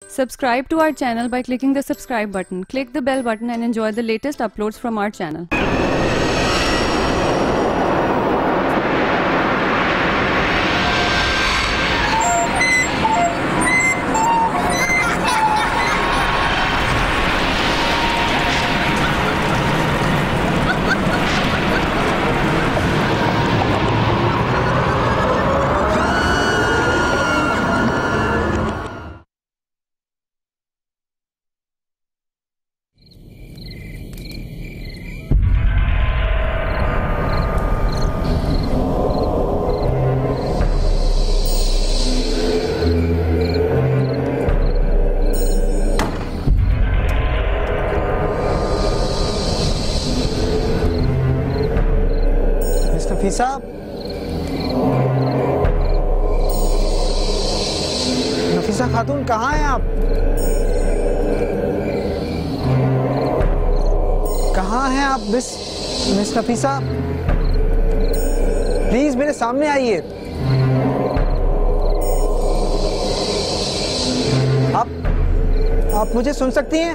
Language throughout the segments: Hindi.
Subscribe to our channel by clicking the subscribe button. Click the bell button and enjoy the latest uploads from our channel. Nafisa, Nafisa खातून कहाँ हैं आप? कहाँ हैं आप मिस नफीसा? प्लीज मेरे सामने आइए। आप मुझे सुन सकती हैं?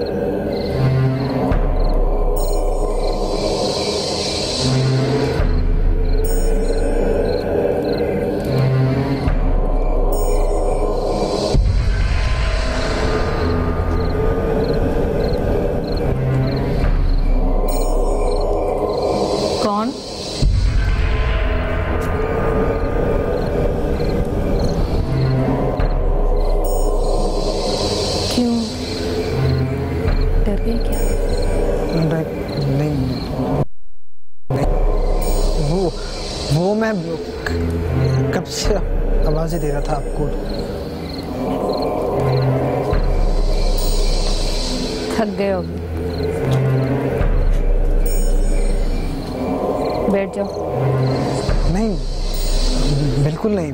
कौन? क्यों? डर गई क्या? नहीं, वो मैं कब से आवाज़ें दे रहा था आपको। थक गए हो? बैठ जाओ। नहीं, बिल्कुल नहीं।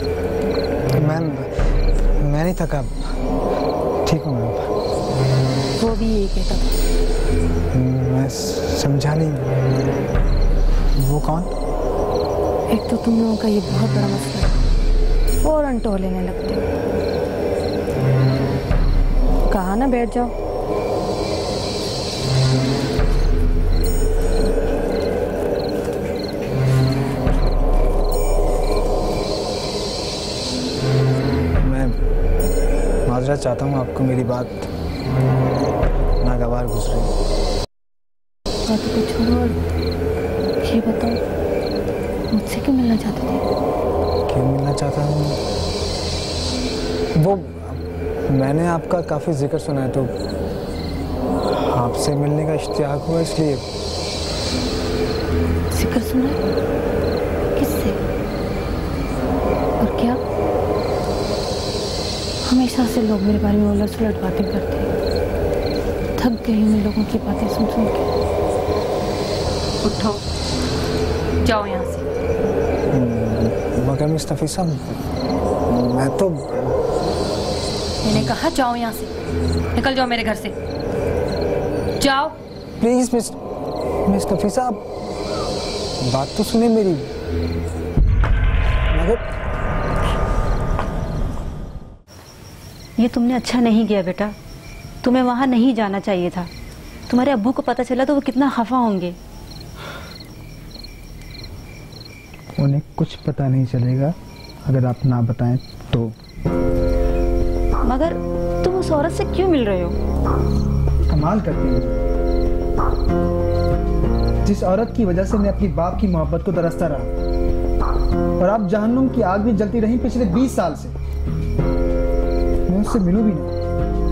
मैं नहीं थका, ठीक हूँ मैम। वो भी यही कहता था। मैं समझा नहीं। वो कौन? एक तो तुम लोगों का ये बहुत बड़ा मसला है, फौरन टो लेने लगते हो। कहा ना बैठ जाओ। माजरत चाहता हूँ, आपको मेरी बात नागवार गुजरी। बात को छोड़ो और ये बताओ, मुझसे क्यों मिलना चाहते थे? क्यों मिलना चाहता हूँ? वो मैंने आपका काफ़ी जिक्र सुना है, तो आपसे मिलने का इश्तियाक हुआ, इसलिए। जिक्र सुना? किससे और क्या? हमेशा से लोग मेरे बारे में उलट सुलट बातें करते हैं। थक गई हूँ लोगों की बातें सुन सुन के। उठो, जाओ यहाँ से। मगर मिस नफीसा, मैं तो। मैंने कहा जाओ यहाँ से, निकल जाओ मेरे घर से, जाओ। प्लीज मिस नफीसा, बात तो सुने मेरी। मगर ये तुमने अच्छा नहीं किया बेटा, तुम्हें वहाँ नहीं जाना चाहिए था। तुम्हारे अब्बू को पता चला तो वो कितना खफा होंगे। उन्हें कुछ पता नहीं चलेगा अगर आप ना बताएं तो। मगर तुम उस औरत से क्यों मिल रहे हो? कमाल करती हो। जिस औरत की वजह से मैं अपनी बाप की मोहब्बत को तरसता रहा और आप जहन्नुम की आग में जलती रही पिछले 20 साल से, उससे मिलूं भी नहीं।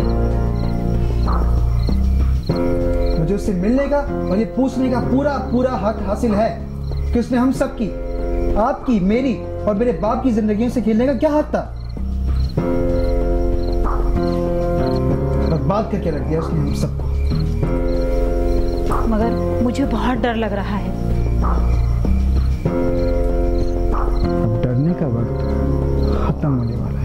मुझे उससे मिलने का और ये पूछने का पूरा हक हासिल है कि उसने हम सबकी, आपकी, मेरी और मेरे बाप की जिंदगियों से खेलने का क्या हक था। बर्बाद करके रख दिया उसने हम सबको। मगर मुझे बहुत डर लग रहा है। अब डरने का वक्त खत्म होने वाला है।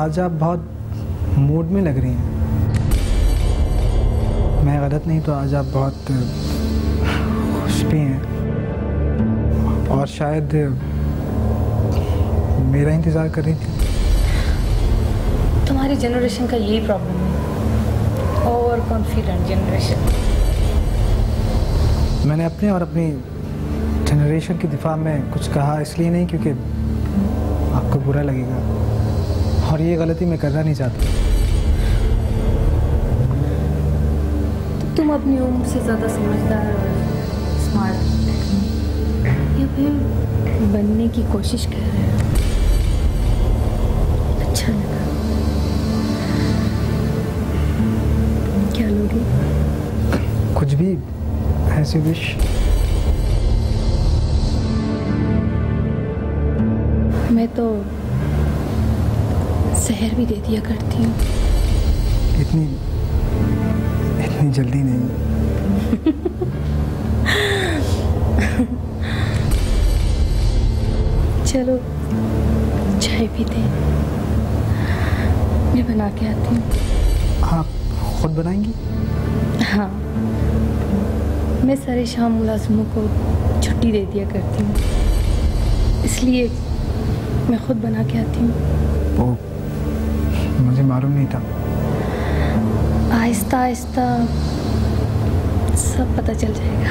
आज आप बहुत मूड में लग रही हैं। मैं गलत नहीं तो आज आप बहुत खुश भी हैं और शायद मेरा इंतज़ार कर रही थी। तुम्हारी जनरेशन का यही प्रॉब्लम है, ओवर कॉन्फिडेंट जनरेशन। मैंने अपने और अपनी जनरेशन की दिफा में कुछ कहा इसलिए नहीं क्योंकि आपको बुरा लगेगा और ये गलती मैं करना नहीं चाहता। तो तुम अपनी उम्र से ज़्यादा समझदार और स्मार्ट या फिर बनने की कोशिश कर रहे हो। अच्छा लगा। क्या लोगे? कुछ भी ऐसी विश। मैं तो जहर भी दे दिया करती हूँ। इतनी जल्दी नहीं। चलो चाय पीते हैं, मैं बना के आती हूँ। आप खुद बनाएंगी? हाँ, मैं सारे शाम मुलाजिमों को छुट्टी दे दिया करती हूँ, इसलिए मैं खुद बना के आती हूँ। ओह, मुझे मालूम नहीं था। आहिस्ता आहिस्ता सब पता चल जाएगा।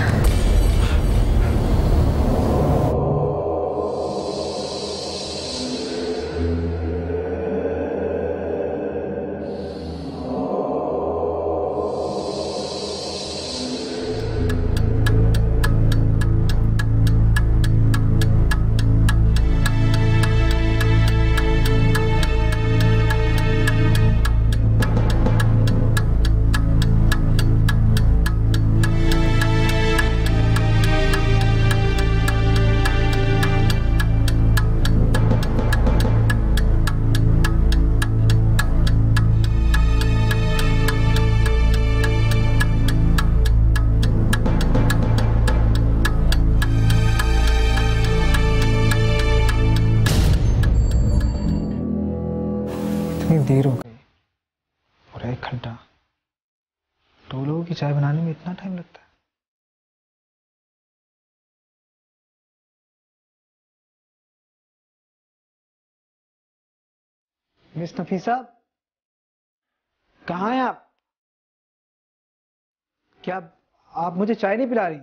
इतनी देर हो गई और 1 घंटा। 2 लोगों की चाय बनाने में इतना टाइम लगता है? मिस नफीसा, कहाँ हैं आप? क्या आप मुझे चाय नहीं पिला रही?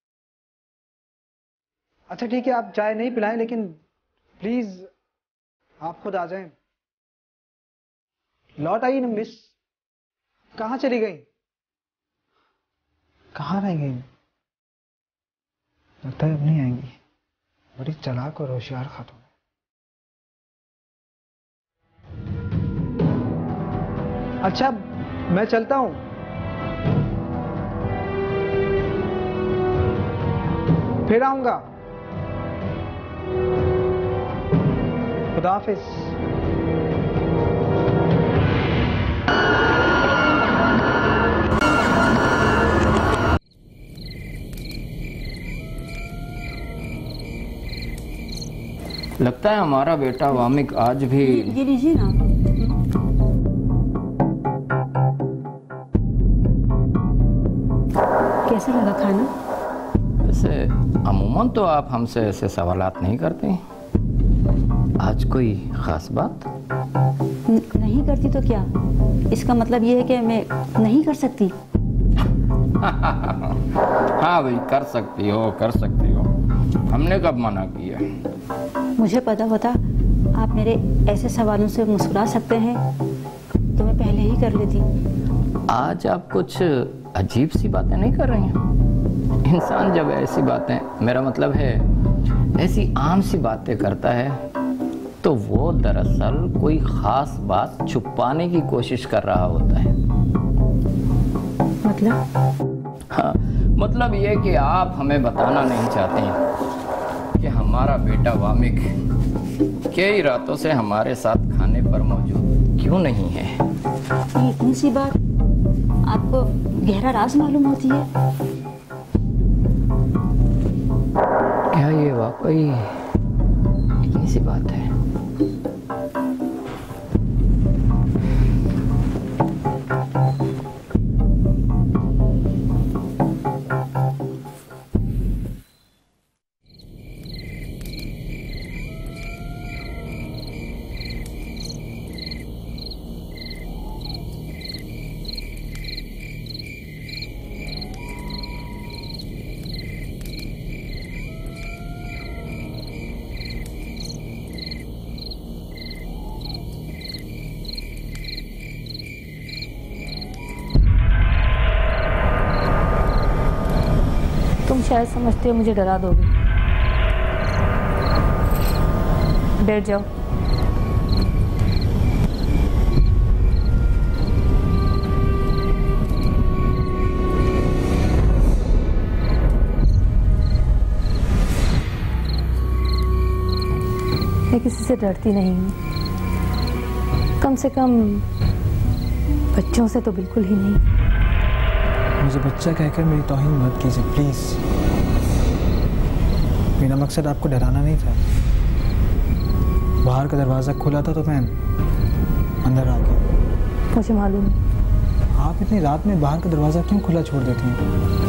अच्छा ठीक है, आप चाय नहीं पिलाएं, लेकिन प्लीज आप खुद आ जाएं। लौट आई ना मिस? कहाँ चली गई? कहाँ रह गई? लगता है अब नहीं आएंगी। बड़ी चालाक और होशियार खातून है। अच्छा, मैं चलता हूं। फिर आऊंगा। खुदा हाफिज। लगता है हमारा बेटा वामिक आज भी ये लीजिए ना। कैसा लगा खाना? वैसे अमूमन तो आप हमसे ऐसे सवालात नहीं करते। आज कोई खास बात? नहीं करती तो क्या? इसका मतलब ये है कि मैं नहीं कर सकती? हाँ भाई, कर सकती हो, कर सकती हो। हमने कब मना किया? मुझे पता होता आप मेरे ऐसे सवालों से मुस्कुरा सकते हैं तो मैं पहले ही कर लेती। आज आप कुछ अजीब सी बातें नहीं कर रही हैं? इंसान जब ऐसी बातें, मेरा मतलब है ऐसी आम सी बातें करता है तो वो दरअसल कोई खास बात छुपाने की कोशिश कर रहा होता है। मतलब? हाँ, मतलब ये कि आप हमें बताना नहीं चाहते हैं कि हमारा बेटा वामिक कई रातों से हमारे साथ खाने पर मौजूद क्यों नहीं है। ये इतनी सी बात आपको गहरा राज मालूम होती है? क्या ये वाकई इतनी सी बात है? शायद समझते हो मुझे डरा दोगे। बैठ जाओ। मैं किसी से डरती नहीं हूँ, कम से कम बच्चों से तो बिल्कुल ही नहीं। मुझे बच्चा कहकर मेरी तौहीन मत कीजिए प्लीज। मेरा मकसद आपको डराना नहीं था। बाहर का दरवाज़ा खुला था तो मैं अंदर आ गया। मुझे मालूम है। आप इतनी रात में बाहर का दरवाज़ा क्यों खुला छोड़ देती हैं?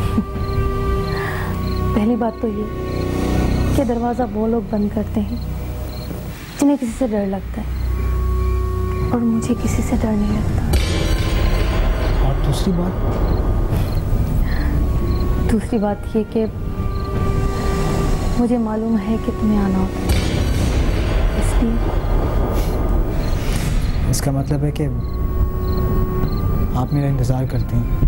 पहली बात तो ये कि दरवाज़ा वो लोग बंद करते हैं जिन्हें किसी से डर लगता है, और मुझे किसी से डर नहीं लगता। और दूसरी बात ये कि मुझे मालूम है कि तुम्हें आना होता है, इसलिए। इसका मतलब है कि आप मेरा इंतज़ार करती हैं?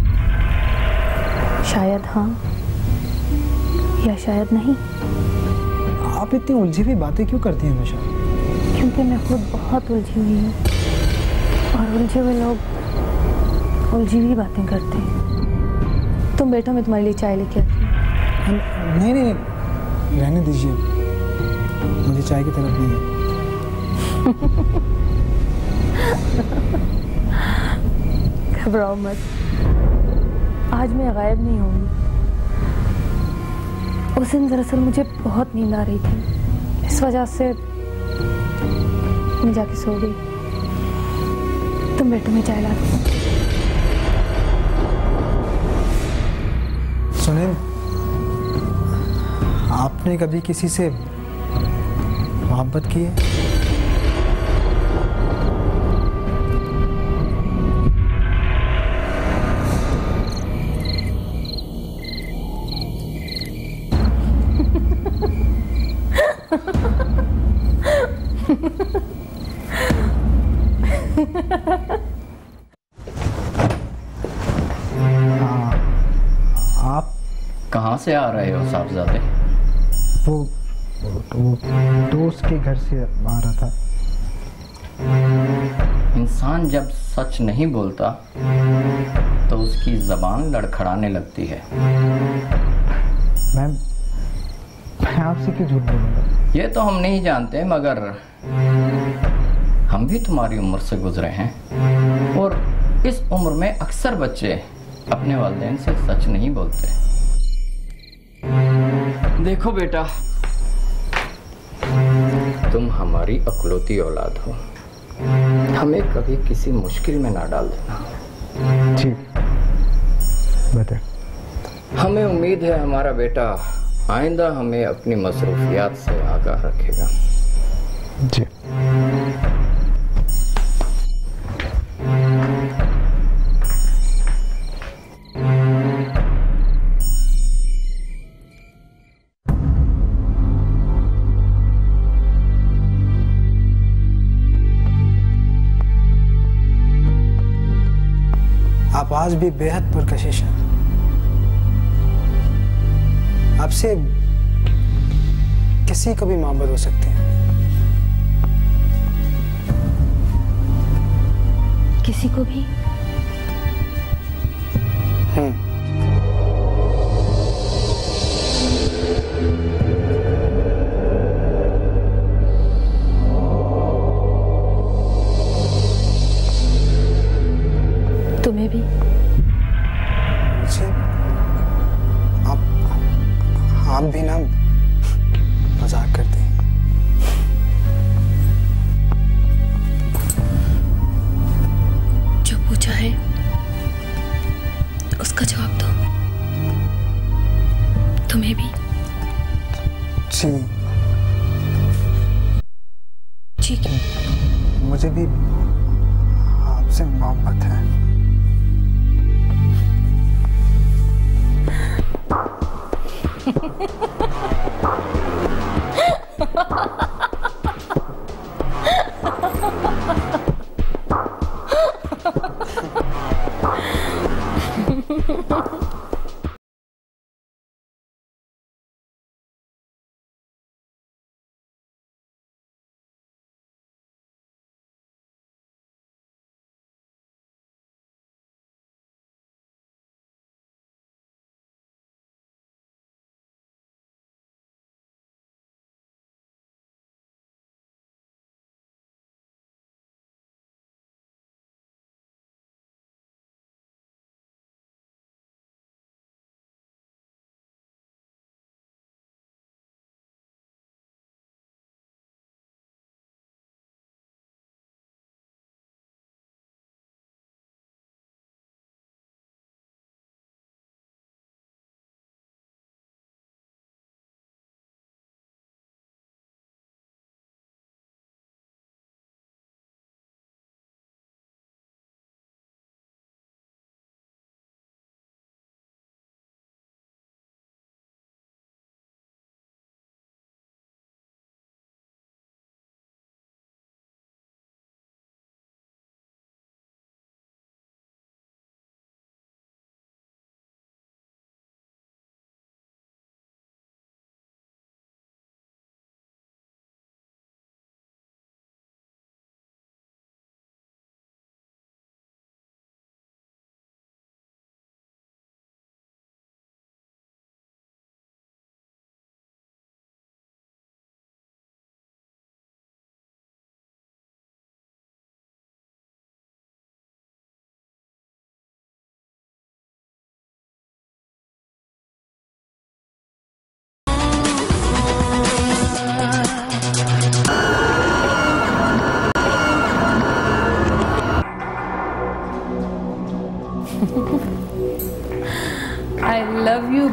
शायद हाँ या शायद नहीं। आप इतनी उलझी हुई बातें क्यों करती हैं हमेशा? क्योंकि मैं खुद बहुत उलझी हुई हूँ, और उलझे हुए लोग उलझी हुई बातें करते हैं। तुम बैठो, मैं तुम्हारे लिए चाय लेके आती हूँ। नहीं, रहने दीजिए, मुझे चाय की तरफ नहीं है। घबराओ मत, आज मैं गायब नहीं होंगी। उस दिन दरअसल मुझे बहुत नींद आ रही थी, इस वजह से मैं जाके सो गई। तुम बैठो, मैं चाय लाती हूँ। सुनिए, आपने कभी किसी से मोहब्बत की है? आप कहाँ से आ रहे हो साहबजादे? वो दोस्त के घर से आ रहा था। इंसान जब सच नहीं बोलता तो उसकी जबान लड़खड़ाने लगती है। मैं आपसे क्यों झूठ बोलूँगा? ये तो हम नहीं जानते, मगर हम भी तुम्हारी उम्र से गुजरे हैं, और इस उम्र में अक्सर बच्चे अपने वालिदैन से सच नहीं बोलते। देखो बेटा, तुम हमारी अकलौती औलाद हो, हमें कभी किसी मुश्किल में ना डाल देना। जी बता। हमें उम्मीद है हमारा बेटा आइंदा हमें अपनी मसरूफियात से आगाह रखेगा। जी। आप आज भी बेहद पुरकशिश हैं। आपसे किसी को भी मोहब्बत हो सकती है। किसी को भी? तुम्हें भी? मुझे? आप भी ना मजाक करते हैं। जो पूछा है उसका जवाब दो। तुम्हें भी? जी। ठीक है। मुझे भी आपसे मोहब्बत है।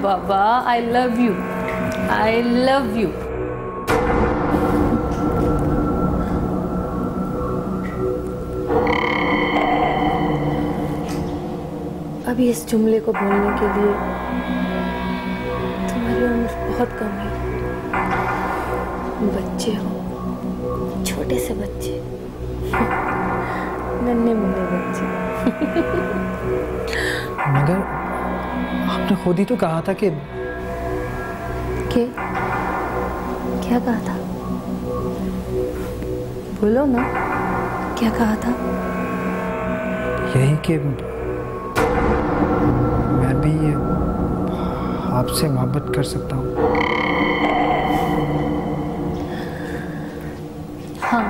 बाबा, I love you, I love you. अभी इस जुमले को बोलने के लिए तुम्हारी उम्र बहुत कम है। बच्चे हो, छोटे से बच्चे, नन्हे मुन्ने बच्चे। मगर आपने खुद ही तो कहा था कि क्या कहा था? बोलो ना, क्या कहा था? यही कि मैं भी आपसे मोहब्बत कर सकता हूँ। हाँ,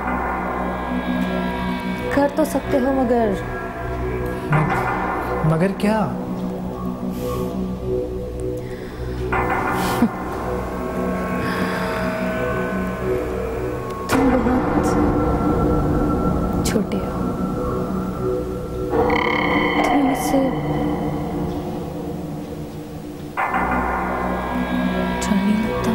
कर तो सकते हो, मगर क्या? तुम बहुत छोटे हो, तुम्हें मुझसे डर नहीं लगता?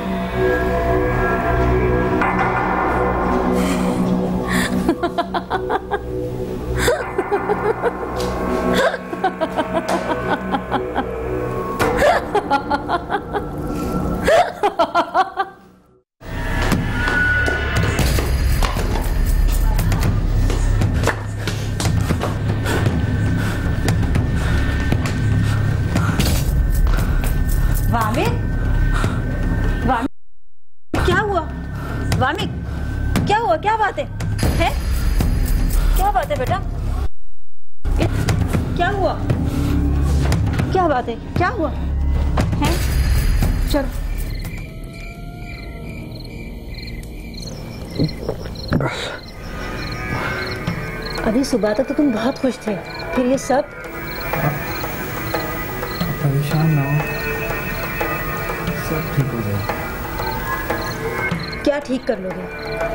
वामिक, वामिक, क्या हुआ? वामिक, क्या हुआ? क्या बात है? हैं? क्या बात है बेटा? क्या हुआ? क्या बात है? क्या हुआ? हैं? चलो। अभी सुबह तक तो तुम बहुत खुश थे, फिर ये सब? परेशान ना हो, सब ठीक हो जाएगा। क्या ठीक कर लोगे?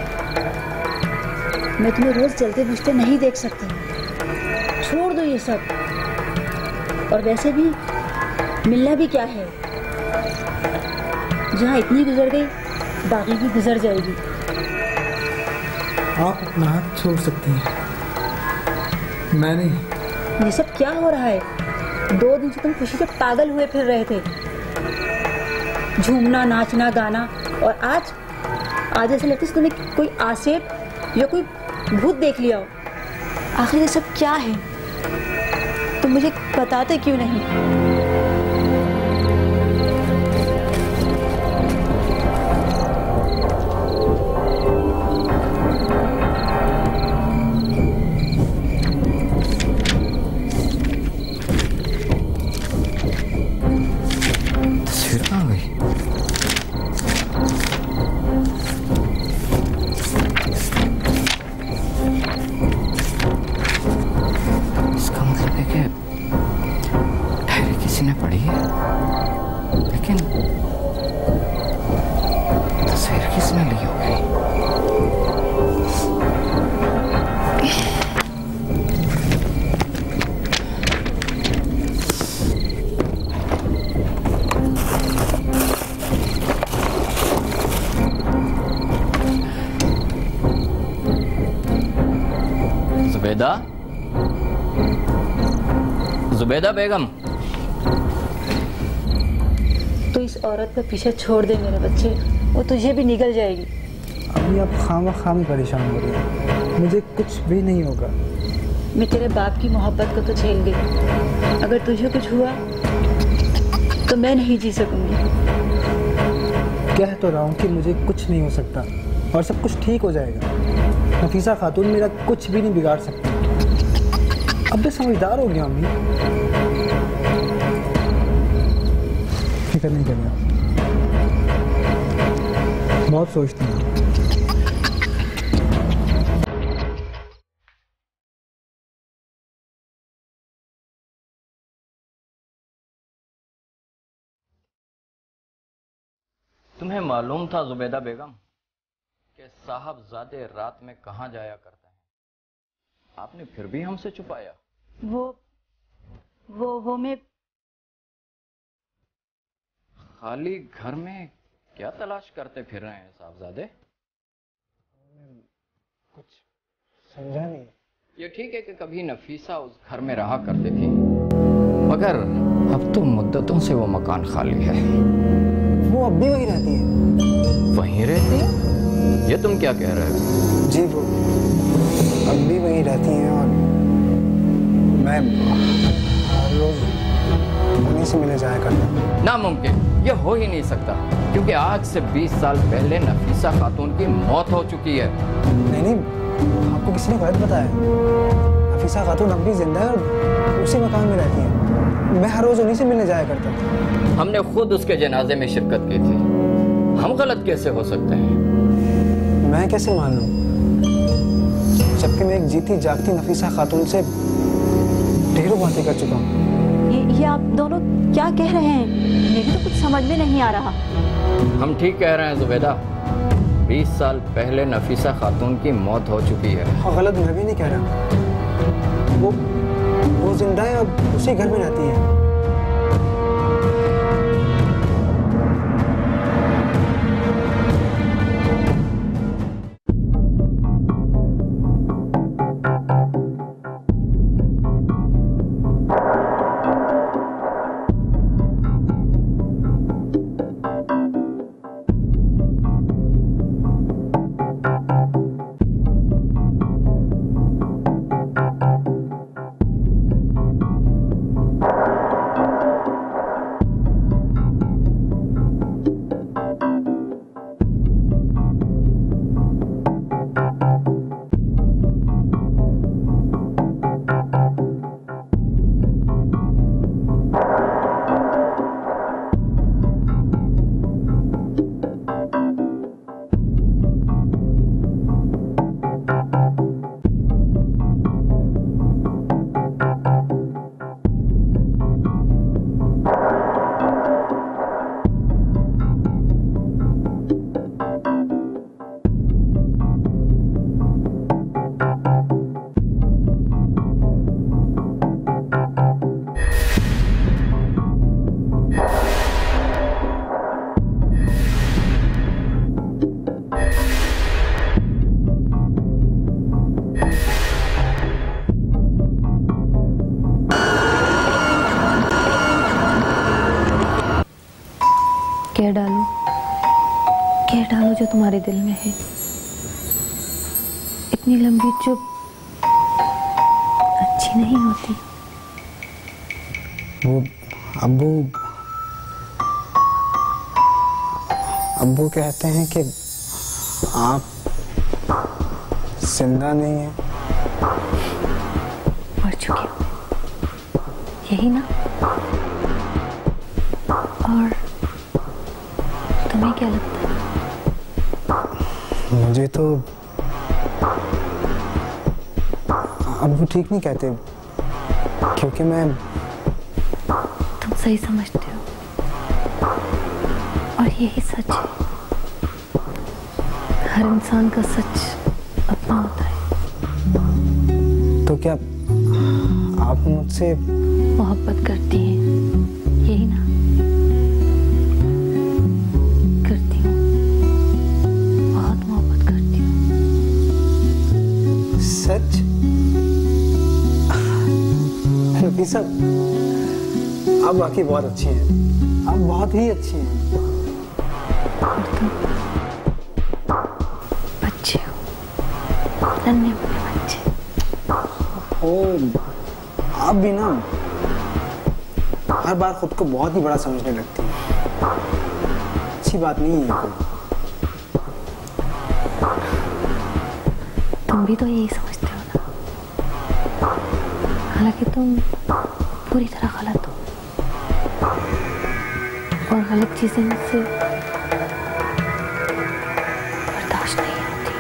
मैं तुम्हें रोज जलते बुझते नहीं देख सकती। छोड़ दो ये सब। और वैसे भी मिलना भी क्या है? जहाँ इतनी गुजर गई, बाकी भी गुजर जाएगी। आप अपना हाथ छोड़ सकती हैं, मैं नहीं। ये सब क्या हो रहा है? 2 दिन से तुम खुशी से पागल हुए फिर रहे थे, झूमना, नाचना, गाना, और आज ऐसा लगता है तुम्हें कोई आसेप या कोई भूत देख लिया हो। आखिर ये सब क्या है? तुम मुझे बताते क्यों नहीं? तस्वीर कहाँ गई? इसका मतलब है कि डायरी किसी ने पढ़ी है, लेकिन तस्वीर किसने ली होगी? जुबैदा, जुबैदा बेगम। तो इस औरत का पीछा छोड़ दे मेरे बच्चे, वो तुझे भी निगल जाएगी। अभी आप खामा में परेशान हो रही हैं, मुझे कुछ भी नहीं होगा। मैं तेरे बाप की मोहब्बत को तो झेल गई, अगर तुझे कुछ हुआ तो मैं नहीं जी सकूंगी। कह तो रहा हूँ कि मुझे कुछ नहीं हो सकता और सब कुछ ठीक हो जाएगा। नफीसा खातून मेरा कुछ भी नहीं बिगाड़ सकती। अब मैं समझदार हो गया अम्मी, फिक्र नहीं करना। बहुत सोचती हूँ। तुम्हें मालूम था जुबैदा बेगम कि साहबजादे रात में कहाँ जाया करते हैं? आपने फिर भी हमसे छुपाया। वो मैं खाली घर में क्या तलाश करते फिर रहे हैं साहबजादे? कुछ समझा नहीं। ये ठीक है कि कभी नफीसा उस घर में रहा करती थी, मगर अब तो मुद्दतों से वो मकान खाली है। वो अब भी वहीं रहती है। वहीं रहती है? ये तुम क्या कह रहे हो? जी वो अब भी वहीं रहती हैं और मैं हर रोज उन्हीं से मिलने जाया करता हूँ। नामुमकिन, ये हो ही नहीं सकता, क्योंकि आज से 20 साल पहले नफीसा खातून की मौत हो चुकी है। नहीं, आपको किसी ने गलत बताया। नफीसा खातून अब भी जिंदा है और उसी मकान में रहती है। मैं हर रोज उन्हीं से मिलने जाया करता था। हमने खुद उसके जनाजे में शिरकत की थी, हम गलत कैसे हो सकते हैं? मैं कैसे मान लूं, जबकि मैं एक जीती जागती नफीसा खातून से ढेरों बातें कर चुका हूँ। ये आप दोनों क्या कह रहे हैं? मुझे तो कुछ समझ में नहीं आ रहा। हम ठीक कह रहे हैं जुबैदा, 20 साल पहले नफीसा खातून की मौत हो चुकी है। हाँ, गलत मैं भी नहीं कह रहा। वो जिंदा है, अब उसी घर में रहती है। कह डालो जो तुम्हारे दिल में है। इतनी लंबी चुप अच्छी नहीं होती। वो अब्बू कहते हैं कि आप जिंदा नहीं हैं। मर चुकी हो, यही ना? और तुम्हें क्या लगता है? मुझे तो अब्बू ठीक नहीं कहते, क्योंकि मैं तुम सही समझते हो और यही सच है। हर इंसान का सच अपना होता है। तो क्या आप मुझसे मोहब्बत करती हैं, यही ना? करती हूँ, बहुत मोहब्बत करती हूँ। सच? नफीसा, आप वाकई बहुत अच्छी हैं। आप बहुत ही अच्छी हैं। और तुम बच्चे हो, नन्हे मुन्ने बच्चे। ओ, आप भी ना हर बार खुद को बहुत ही बड़ा समझने लगती हैं। अच्छी बात नहीं है कोई। तुम भी तो यही समझते हो ना? हालांकि तुम पूरी तरह गलत हो और गलत चीजें मुझसे बर्दाश्त नहीं होती।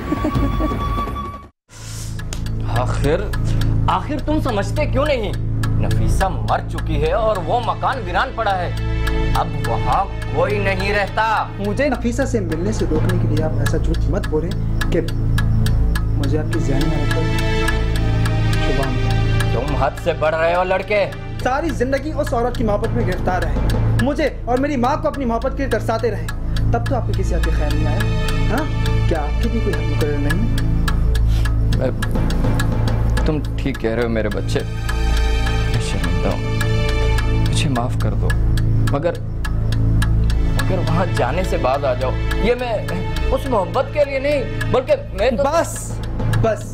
आखिर तुम समझते क्यों नहीं? नफीसा मर चुकी है और वो मकान वीरान पड़ा है। अब वहाँ कोई नहीं रहता। मुझे नफीसा से मिलने से रोकने के लिए आप ऐसा झूठ मत बोलें कि मुझे आपकी ज़हनी हालत पर शुभाम। तुम हद से बढ़ रहे हो लड़के। सारी जिंदगी उस औरत की मोहब्बत में गिरफ्तार रहे, मुझे और मेरी माँ को अपनी मोहब्बत के लिए तरसाते रहे, तब तो आपको किसी आपके ख्याल नहीं आया? हाँ, क्या आपके भी कोई हक मुकर्रर नहीं? तुम ठीक कह रहे हो मेरे बच्चे, मैं शर्मिंदा हूं, मुझे माफ कर दो। मगर वहां जाने से बाद आ जाओ। ये मैं उस मोहब्बत के लिए नहीं, बल्कि मैं तो... बस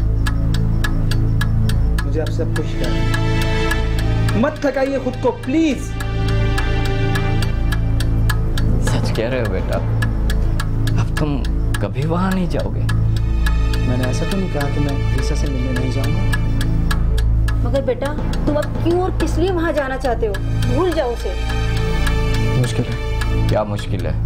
मुझे आपसे अब कोई शिकायत नहीं। मत थकाइए खुद को प्लीज। सच कह रहे हो बेटा, अब तुम कभी वहां नहीं जाओगे? मैंने ऐसा तो नहीं कहा कि मैं नफीसा से मिलने नहीं जाऊंगा। मगर बेटा तुम अब क्यों और किस लिए वहां जाना चाहते हो? भूल जाओ उसे। मुश्किल है। क्या मुश्किल है?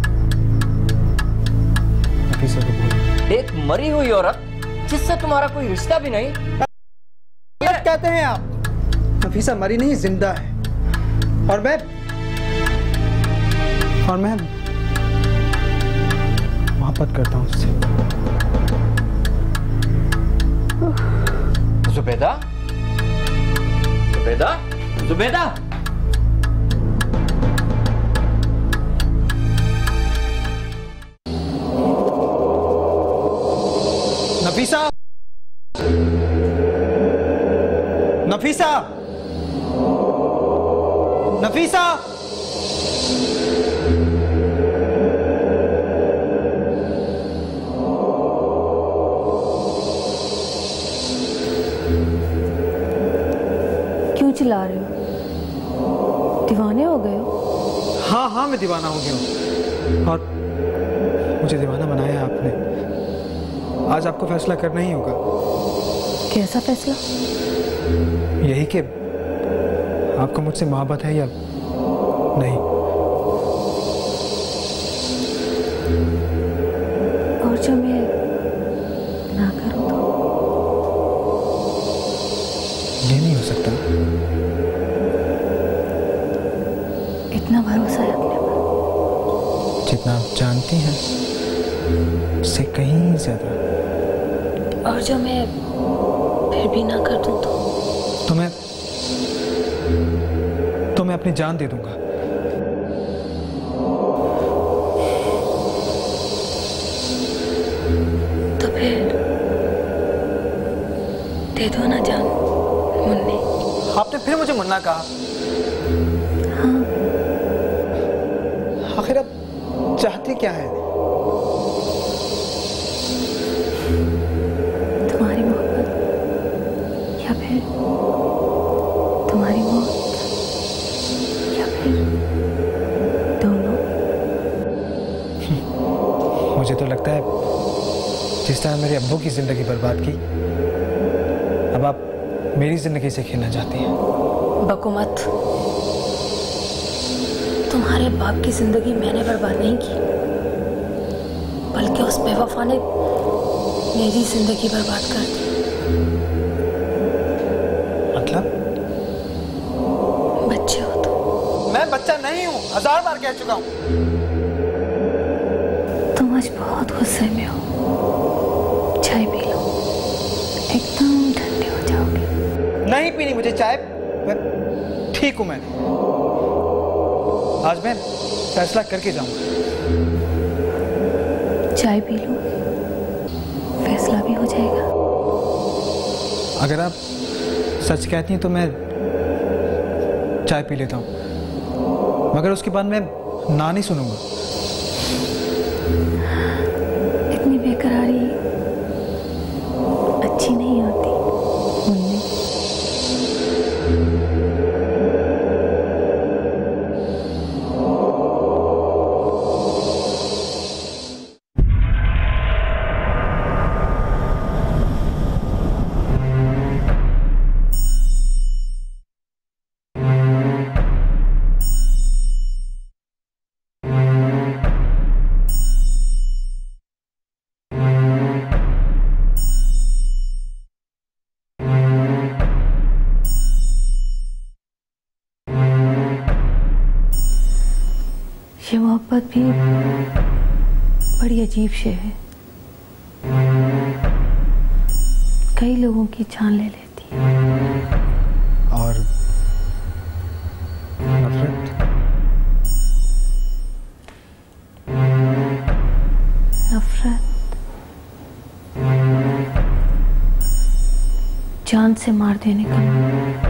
नफीसा को भूल। एक मरी हुई औरत जिससे तुम्हारा कोई रिश्ता भी नहीं। क्या कहते हैं आप? नफीसा मरी नहीं, जिंदा है। और मैं मोहब्बत करता हूँ उससे। जुबैदा, जुबैदा, जुबैदा। नफीसा, नफीसा, नफीसा। क्यों चिल्ला रहे हो? दीवाने हो गए हो? हाँ, मैं दीवाना हो गया हूँ और मुझे दीवाना बनाया आपने। आज आपको फैसला करना ही होगा। कैसा फैसला? यही कि आपको मुझसे मोहब्बत है या नहीं। और जो मैं ना करूँ तो? ये नहीं हो सकता। इतना भरोसा है अपने पर? जितना आप जानती हैं उससे कहीं ज्यादा। और जो मैं फिर भी ना कर दूँ तो? तो मैं अपनी जान दे दूंगा। तो फिर दे दो ना जान मुन्नी। आपने फिर मुझे मुन्ना कहा। हाँ। आखिर अब चाहती क्या है? तुम्हारी मोहब्बत या फिर तुम्हारी मौत या फिर दोनों? मुझे तो लगता है जिस तरह मेरे अब्बू की जिंदगी बर्बाद की, अब आप मेरी जिंदगी से खेलना चाहती हैं। बको मत। तुम्हारे बाप की जिंदगी मैंने बर्बाद नहीं की, बल्कि उस बेवफा ने मेरी जिंदगी बर्बाद कर दी। मतलब? बच्चे हो तुम। मैं बच्चा नहीं हूँ, 1000 बार कह चुका हूँ। तुम आज बहुत गुस्से में हो। चाय पी लो, एकदम ठंडे हो जाओगे। नहीं पीनी मुझे चाय, मैं ठीक हूँ। मैं आज मैं फैसला करके जाऊंगा। चाय पी लो, फैसला भी हो जाएगा। अगर आप सच कहती हैं तो मैं चाय पी लेता हूँ, मगर उसके बाद मैं ना नहीं सुनूंगा। इतनी बेकरारी अच्छी नहीं होती मुन्नी। मोहब्बत भी बड़ी अजीब शे है, कई लोगों की जान ले लेती है। और नफरत? नफरत जान से मार देने का नाम।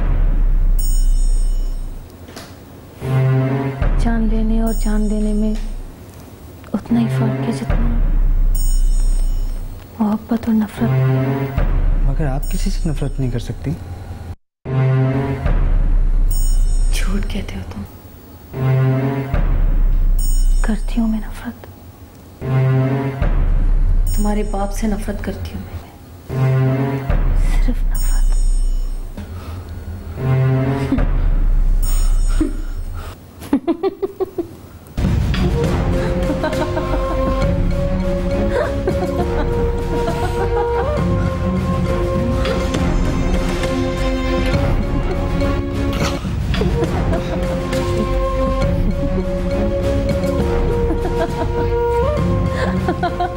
जान लेने और जान देने में उतना ही फर्क है जितना मोहब्बत और नफरत। मगर आप किसी से नफरत नहीं कर सकती। झूठ कहते हो तुम। करती हूँ मैं नफरत, तुम्हारे बाप से नफरत करती हूँ मैं, सिर्फ नफरत। Ha ha ha.